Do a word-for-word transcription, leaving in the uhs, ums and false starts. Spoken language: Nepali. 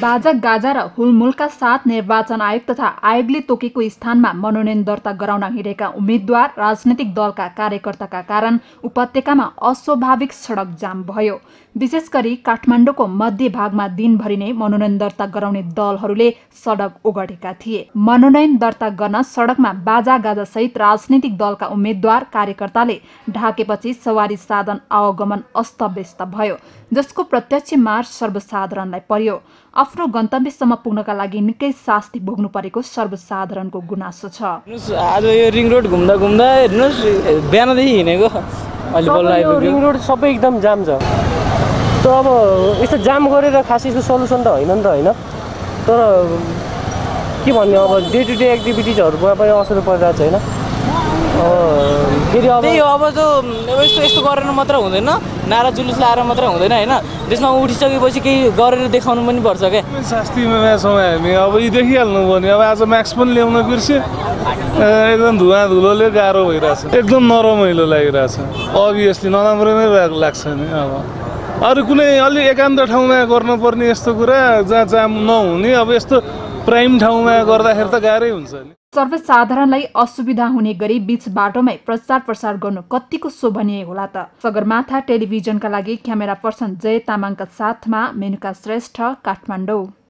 बाजा गाजा र हुलमुलका साथ निर्वाचन आयोग तथा आयोगले तोकेको स्थानमा मनोनयन दर्ता गराउन हिँडेका उम्मेद्वार राजनैतिक दलका कार्यकर्ताका कारण उपत्यकामा अस्वाभाविक सडक जाम भयो। विशेष गरी काठमाडौँको मध्य भागमा दिनभरि नै मनोनयन दर्ता गराउने दलहरूले सडक ओगटेका थिए। मनोनयन दर्ता गर्न सडकमा बाजा गाजा सहित राजनैतिक दलका उम्मेद्वार कार्यकर्ताले ढाकेपछि सवारी साधन आवागमन अस्तव्यस्त भयो, जसको प्रत्यक्ष मार सर्वसाधारणलाई पर्यो। आफ्नो गन्तव्यसम्म पुग्नका लागि निकै शास्ति भोग्नु परेको सर्वसाधारणको गुनासो छ। आज यो रिङ रोड घुम्दा घुम्दा हेर्नुहोस् बिहानदेखि हिँडेको अहिले बल्ल आइपुग्यो। रिङ रोड सबै एकदम जाम छ। त अब यस्तो जाम गरेर खास यसको सल्युसन त होइन नि त होइन, तर के भन्ने अब डे टु डे एक्टिभिटिजहरूमा पनि असर परिरहेको छ होइन। फेरि अब अब त यस्तो यस्तो गरेर मात्र हुँदैन, नारा जुलुस लाएर मात्र हुँदैन होइन, त्यसमा उठिसकेपछि केही गरेर देखाउनु पनि पर्छ क्या। शास्तिमा छौँ हामी, अब यी देखिहाल्नु पर्ने। अब आज म्याक्स पनि ल्याउन बिर्स्यो, एकदम धुवा धुलोले गाह्रो भइरहेछ, एकदम नरमाइलो लागिरहेछ। अभियसली नराम्रो नै लाग्छ नि। अब अरू कुनै अलि एकान्त ठाउँमा गर्नुपर्ने यस्तो कुरा जहाँ जाम नहुने, अब यस्तो प्राइम ठाउँमा गर्दाखेरि त गाह्रै हुन्छ नि। सर्वसाधारणलाई असुविधा हुने गरी बीच बाटोमै प्रचार प्रसार गर्नु कतिको शोभनीय होला त। सगरमाथा टेलिभिजनका लागि क्यामेरा पर्सन जय तामाङका साथमा मेनुका श्रेष्ठ, काठमाडौँ।